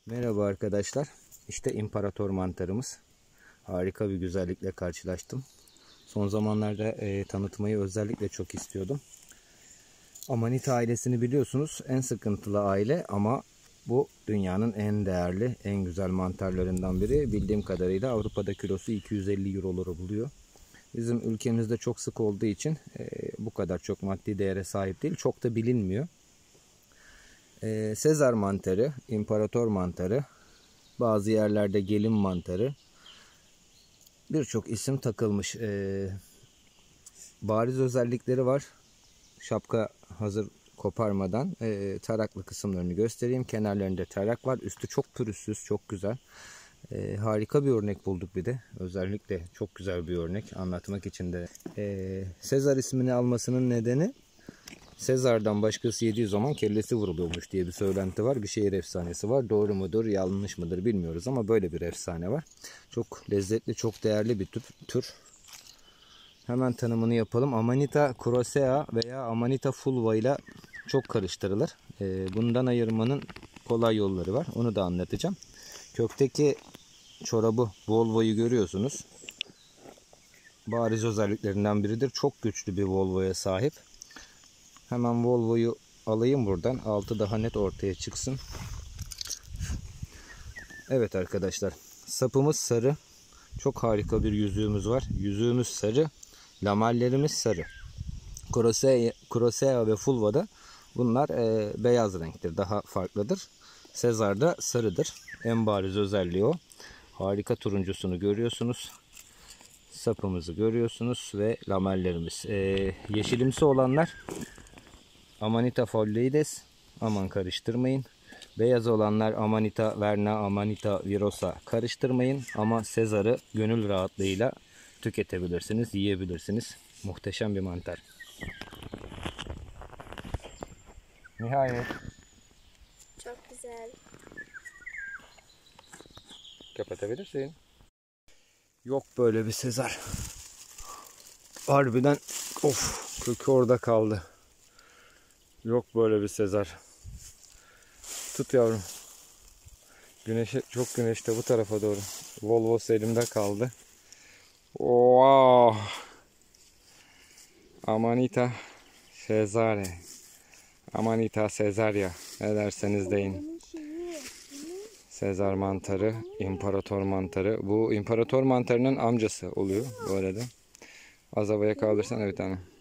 Merhaba arkadaşlar. İşte imparator mantarımız. Harika bir güzellikle karşılaştım. Son zamanlarda tanıtmayı özellikle çok istiyordum. Amanita ailesini biliyorsunuz, en sıkıntılı aile ama bu dünyanın en değerli, en güzel mantarlarından biri. Bildiğim kadarıyla Avrupa'da kilosu 250 euroları buluyor. Bizim ülkemizde çok sık olduğu için bu kadar çok maddi değere sahip değil. Çok da bilinmiyor. Sezar mantarı, imparator mantarı, bazı yerlerde gelin mantarı, birçok isim takılmış. Bariz özellikleri var. Şapka hazır koparmadan taraklı kısımlarını göstereyim. Kenarlarında tarak var. Üstü çok pürüzsüz, çok güzel. Harika bir örnek bulduk bir de. Özellikle çok güzel bir örnek anlatmak için de. Sezar ismini almasının nedeni, Sezar'dan başkası yediği zaman kellesi vuruluyormuş diye bir söylenti var. Bir şehir efsanesi var. Doğru mudur, yanlış mıdır bilmiyoruz ama böyle bir efsane var. Çok lezzetli, çok değerli bir tür. Hemen tanımını yapalım. Amanita crosea veya Amanita fulva ile çok karıştırılır. Bundan ayırmanın kolay yolları var. Onu da anlatacağım. Kökteki çorabı, volvoyu görüyorsunuz. Bariz özelliklerinden biridir. Çok güçlü bir volvoya sahip. Hemen volvoyu alayım buradan. Altı daha net ortaya çıksın. Evet arkadaşlar. Sapımız sarı. Çok harika bir yüzüğümüz var. Yüzüğümüz sarı. Lamellerimiz sarı. Crosea ve Fulva'da bunlar beyaz renktir. Daha farklıdır. Sezar'da sarıdır. En bariz özelliği o. Harika turuncusunu görüyorsunuz. Sapımızı görüyorsunuz ve lamellerimiz. Yeşilimsi olanlar Amanita foliides. Aman karıştırmayın. Beyaz olanlar Amanita verna, Amanita virosa, karıştırmayın. Ama Sezar'ı gönül rahatlığıyla tüketebilirsiniz, yiyebilirsiniz. Muhteşem bir mantar. Nihayet. Çok güzel. Kapatabilirsin. Yok böyle bir Sezar. Harbiden of, kökü orada kaldı. Yok böyle bir Sezar. Tut yavrum. Güneşe, çok güneşte bu tarafa doğru. Volvo'su elimde kaldı. Wow. Amanita Cesare. Amanita Cesaria. Ne derseniz deyin. Sezar mantarı, imparator mantarı. Bu imparator mantarının amcası oluyor bu arada. Az havaya kaldırsan bir tane.